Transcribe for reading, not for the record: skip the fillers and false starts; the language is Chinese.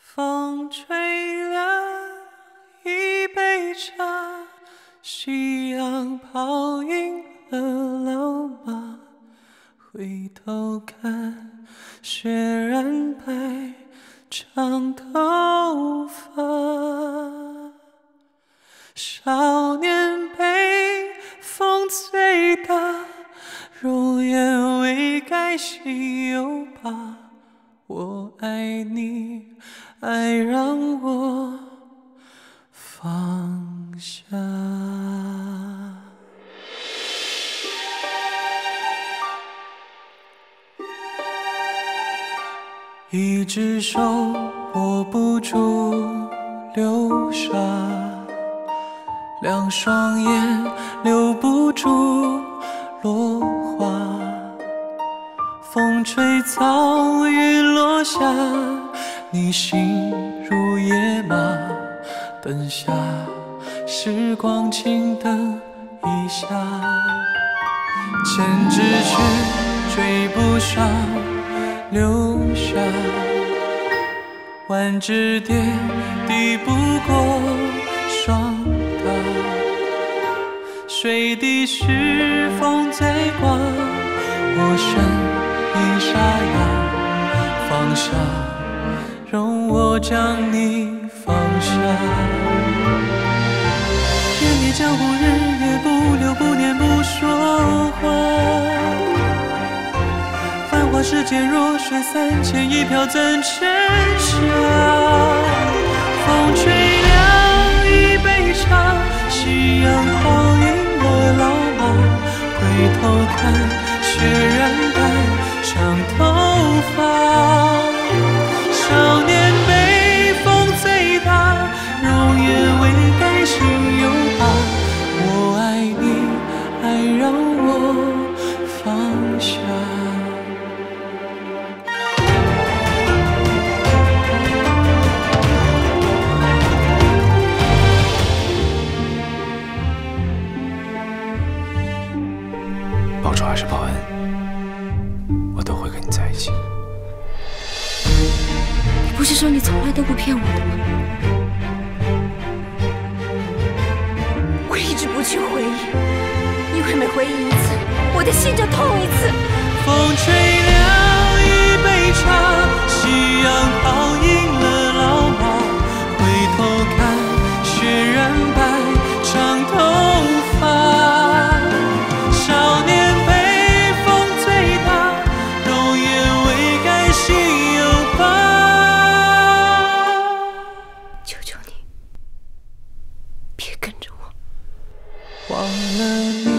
风吹凉一杯茶，夕阳泡晕了老马，回头看雪染白长头发。少年被风吹大，容颜未改心有疤。我爱你，爱让我放下。一只手握不住流沙，两双眼留不住落花。风吹草雨落下，你心如野马，等下时光轻等一下。千只却追不上留下，万只蝶抵不过霜打。水滴是风在刮，我身一沙哑，放下，容我将你放下。天地江湖，日月不留，不念不说话。繁华世界，弱水三千，一瓢怎盛下？风吹凉一杯茶，夕阳泡晕了老马。回头看，雪染白长头发。少年被风吹大，容颜未改心有疤。我爱你，爱让我放下。 报仇还是报恩，我都会跟你在一起。 你不是说你从来都不骗我的吗？我一直不去回忆，因为每回忆一次，我的心就痛一次。 风吹凉一杯茶，夕阳泡晕了老马。回头看，雪染白长头发。少年被风吹大，容颜未改心有疤。 求求你，别跟着我。 忘了你。